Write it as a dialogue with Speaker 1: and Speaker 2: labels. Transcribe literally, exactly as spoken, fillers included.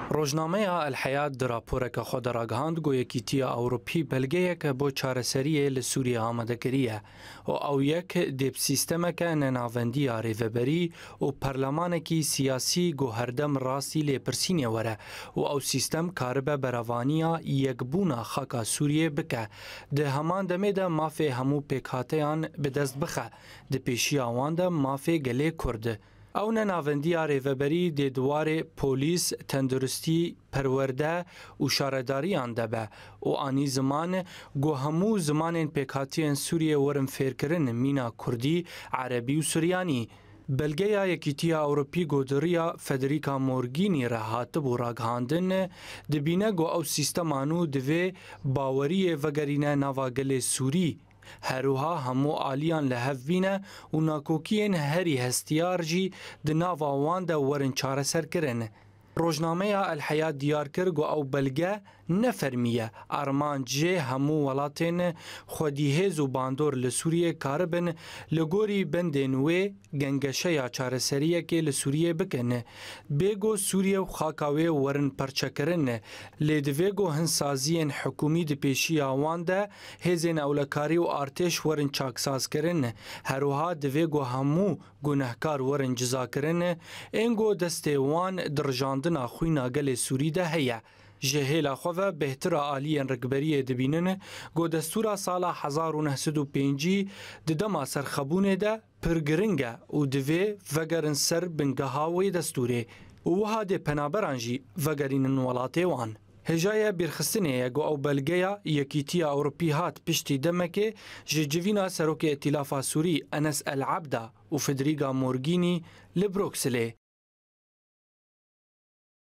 Speaker 1: روزنامه الحیات در راپورک خود را گهاند گو یکیتیا اوروپی بلگه که بو چارەسەریە لە سووریا ئامادەکاریە و ئەو یەک دێب سیستەمەکە نەناوەندی ڕێڤەبەری و پەرلەمانێکی سیاسی گو هەردەم ڕاستی لێپرسینێ وەرە و ئەو سیستەم کاربە بەرەوانیە یەکبوونا خاکا سووریێ بکە دە هەمان دەمێدە مافێ هەموو پێکهاتەیان بەدەست بخە دە پێشی ئەواندا مافێ گەلێ کورد. او ناوندی ریوبری د دواره پولیس تندرستی پرورده و شارداریان دبه و آنی زمان گو همو زمان پیکاتین سوریه ورم فیرکرن مینا کردی عربی و سوریانی بلگه یکیتیا اوروپی گودریا فدریکا مورگینی رهاتب و راگهاندن دبینه گو او سیستمانو دوی باوری وگرینه نواگل سوری هروها همو آلیان لحف بینه و ناکوکین هری هستیار جی دناوا وان ده ورن چاره سر کرن. روزنامه الحیات دیار کرد و او بلگه نفرمیه ارمان جه همو ولاتین خودیهز و باندور لسوریه کاربن لگوری بندنوی گنگشه یا چاره سریه که لسوریه بکنه بیگو سوریه و خاکاوی ورن پرچکرن لیدویگو هنسازین حکومی دی پیشی آوان ده هزین اولکاری و آرتش ورن چاکساز کرن هروها دویگو همو گنهکار ورن جزا کرن اینگو دستیوان درجاندن خوی ناگل سوری ده هیا جهیل خواه بهتر آلیان رکبری دبینن گو دستورا سالا هزار و نهصد و پنجی ددما سرخبونه ده پرگرنگه و دوی وگرن سر بنگهاوی دستوره و وها ده پنابرانجی وگرین ولاته وان. هجای برخستنه گو او بلگیا یکیتیا اوروپی هات پشتی دمکه ججوینا سروک ائتلاف سوری انس العبدا و فدریگا مورگینی لبروکسله.